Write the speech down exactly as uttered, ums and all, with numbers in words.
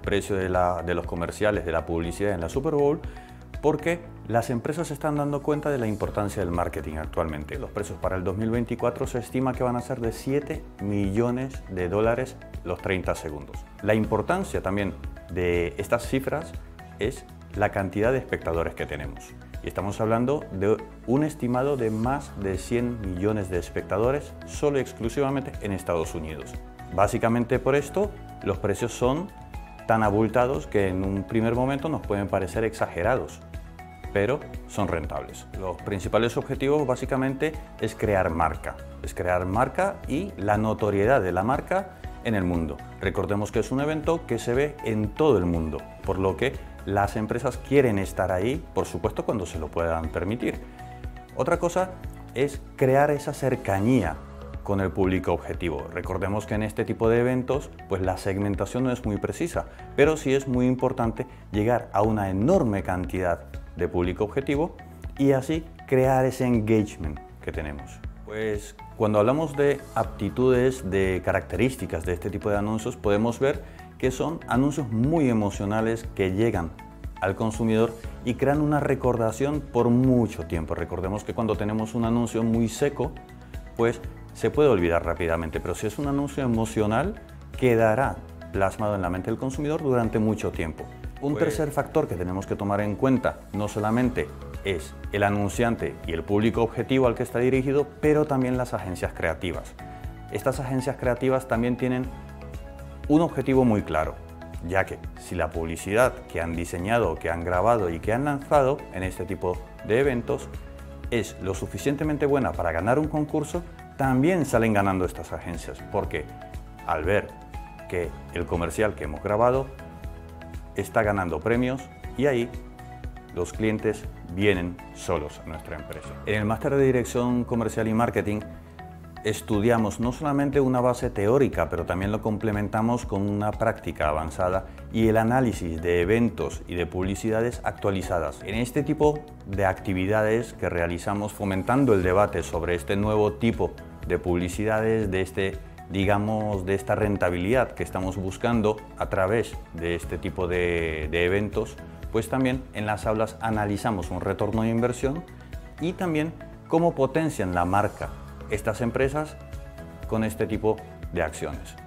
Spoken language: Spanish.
precio de, la, de los comerciales, de la publicidad en la Super Bowl, porque las empresas se están dando cuenta de la importancia del marketing actualmente. Los precios para el dos mil veinticuatro se estima que van a ser de siete millones de dólares los treinta segundos. La importancia también de estas cifras es la cantidad de espectadores que tenemos. Y estamos hablando de un estimado de más de cien millones de espectadores solo y exclusivamente en Estados Unidos. Básicamente por esto, los precios son tan abultados que en un primer momento nos pueden parecer exagerados, pero son rentables. Los principales objetivos básicamente es crear marca, es crear marca y la notoriedad de la marca en el mundo. Recordemos que es un evento que se ve en todo el mundo, por lo que las empresas quieren estar ahí, por supuesto, cuando se lo puedan permitir. Otra cosa es crear esa cercanía con el público objetivo. Recordemos que en este tipo de eventos, pues la segmentación no es muy precisa, pero sí es muy importante llegar a una enorme cantidad de público objetivo y así crear ese engagement que tenemos. Pues cuando hablamos de aptitudes, de características de este tipo de anuncios, podemos ver que son anuncios muy emocionales que llegan al consumidor y crean una recordación por mucho tiempo. Recordemos que cuando tenemos un anuncio muy seco, pues se puede olvidar rápidamente, pero si es un anuncio emocional, quedará plasmado en la mente del consumidor durante mucho tiempo. Un pues... tercer factor que tenemos que tomar en cuenta no solamente es el anunciante y el público objetivo al que está dirigido, pero también las agencias creativas. Estas agencias creativas también tienen un objetivo muy claro, ya que si la publicidad que han diseñado, que han grabado y que han lanzado en este tipo de eventos es lo suficientemente buena para ganar un concurso, también salen ganando estas agencias, porque al ver que el comercial que hemos grabado está ganando premios y ahí los clientes vienen solos a nuestra empresa. En el máster de Dirección Comercial y Marketing estudiamos no solamente una base teórica, pero también lo complementamos con una práctica avanzada y el análisis de eventos y de publicidades actualizadas. En este tipo de actividades que realizamos fomentando el debate sobre este nuevo tipo de publicidades, de este, digamos, de esta rentabilidad que estamos buscando a través de este tipo de, de eventos, pues también en las aulas analizamos un retorno de inversión y también cómo potencian la marca estas empresas con este tipo de acciones.